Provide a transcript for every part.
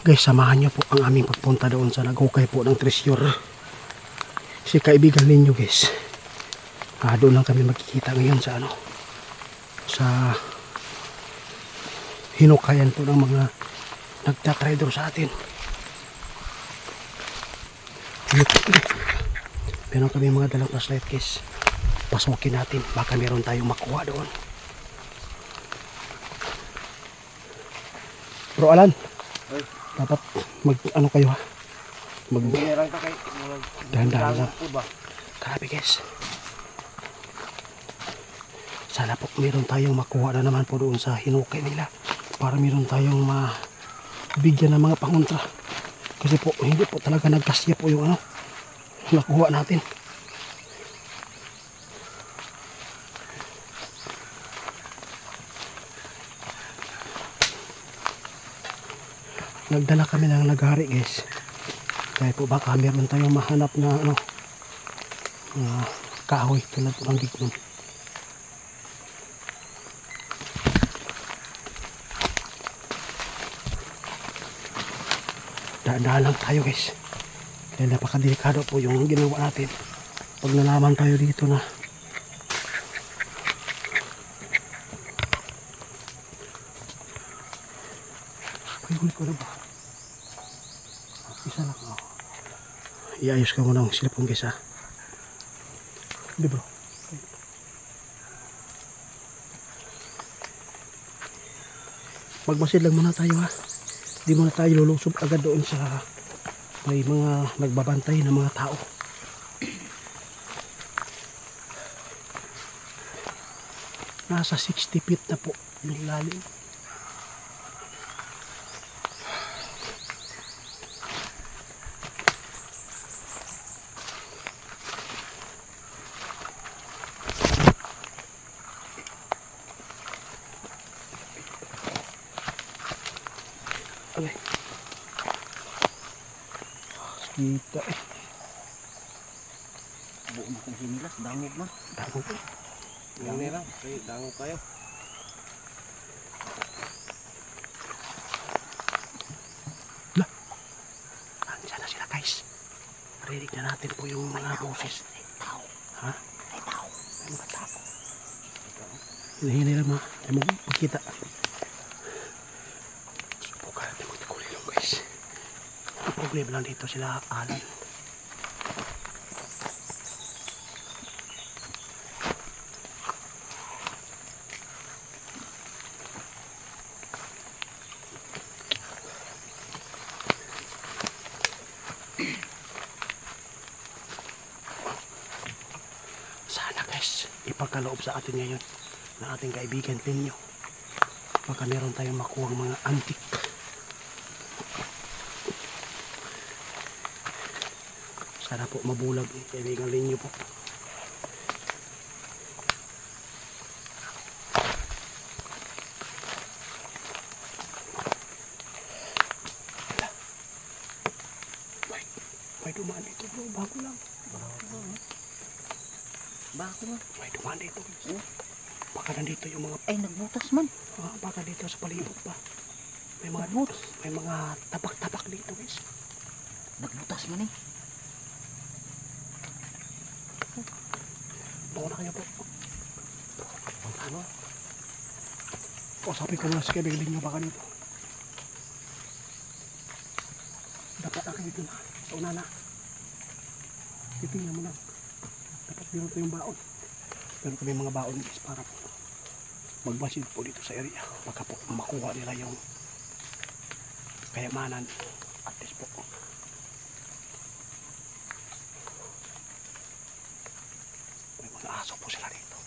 Guys, samahan niyo po ang aming pagpunta doon sa naghukay po ng treasure. Si kaibigan ninyo guys. Doon lang kami magkikita ngayon sa sa hinukayan po ng mga nagtatrader sa atin. Meron kami mga dalang flashlight guys. Pasukin natin, baka meron tayong makuha doon. Bro Alan, dapat kayo ha? Dahan-dahan lang. Grabe guys. Sana po meron tayong makuha na naman po doon sa hinukay nila. Para meron tayong mabigyan ng mga pangontra. Kasi po hindi po talaga nagkasya po yung nakuha natin. Nagdala kami ng naghari guys. Kaya po baka meron tayong mahanap na kahoy tulad po ng dignom. Daan-daan lang tayo guys. Kaya napakadelikado po yung ginawa natin. Pag nalaman tayo dito na huli ko na ba? Isa lang iayos ka muna ang silipong guys ha. Hindi bro. Magmasid lang muna tayo ha. Hindi muna tayo lulusob agad doon sa may mga nagbabantay na mga tao. Nasa 60 feet na po yung lalim. Okay. Kita buo mo kung hinilas, dangog na. Dangog na. Dangog na. Dangog kayo. Lah. Andiyan na sila guys. Rinig na natin po yung mga boses. May tao. Ha? May tao. May mga tao. Hinahinay lang mga. Ay mo magkita. Problema lang dito sila Alan. Sana guys, ipagkaloob sa atin ngayon na ating kaibigan ninyo. Baka meron tayong makuha mga antik. Sana po mabulag kaibigan ninyo po. May dumaan dito bro, bago lang. Bago lang. May dumaan dito. Baka nandito yung mga... Ay, nagbutas man. Baka dito sa palibot pa. May mga butas. May mga tapak-tapak dito guys. Nagbutas man eh. Bawa na kayo po. Ano? Sabi ko na sa kaibigan ninyo baka dito. Dapat ako dito na. Sa una na. Titingnan mo lang. Dapat meron ko yung baon. Meron kami mga baon guys para po magmasid po dito sa area. Baka po makuha nila yung kayamanan. At least po. Aso po sila dito.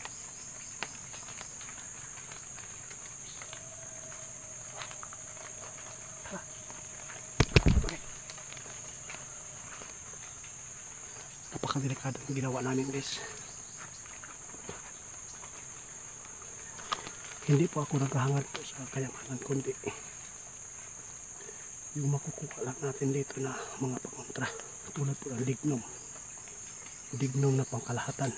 Tara. Okay. Napakadelikado yung ginawa namin guys. Hindi po ako naghahangad po sa kayamanan kundi yung makukuha lang natin dito na mga pangontra. Tulad po ng dignom. Dignom na pangkalahatan.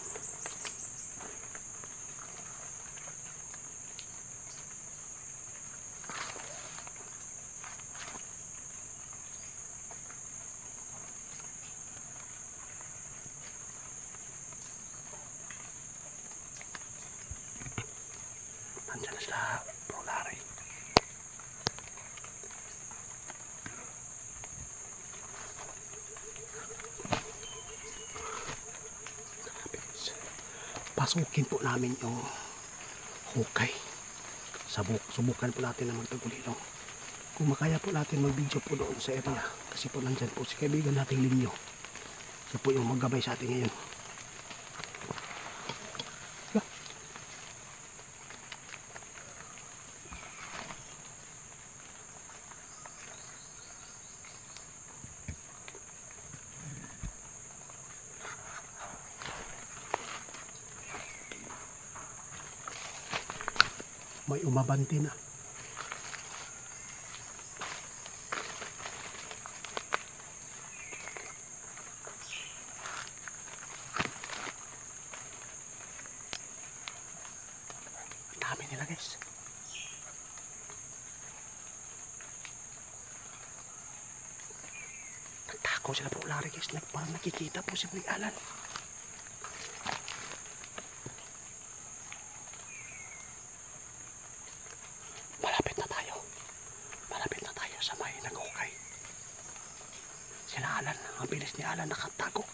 papapasukin po namin yung hukay. Subukan po natin na magtagulilong. Kung makaya po natin mag-video po doon sa area, kasi po nandyan po si kaibigan nating Linyo. Siya po yung maggabay sa atin ngayon. May umabanti na. Dami nila guys. Nagtakaw sila po lari guys. Parang nakikita po si Boy Alan. Malapit na tayo. Malapit na tayo sa may naghukay. Sila Alan. Ang bilis ni Alan nakatago.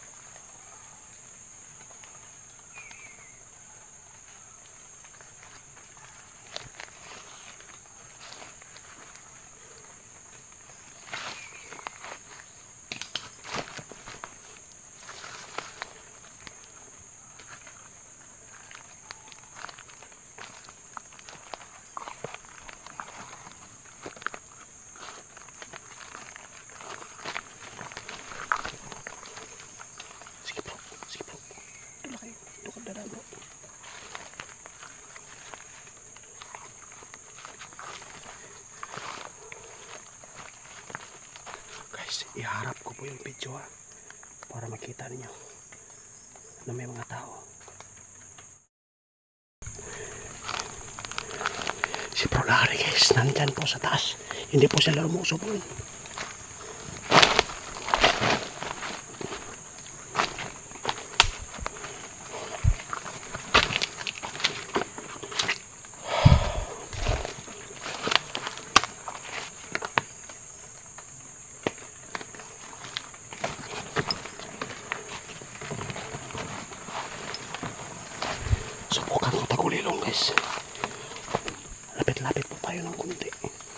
Iharap ko po yung video para makita niyo na may mga tao. Si Bro Larry guys, nandyan po sa taas. Hindi po sila lumusob po. Subukan ko tagulilong guys. Lapit-lapit po tayo ng kunti.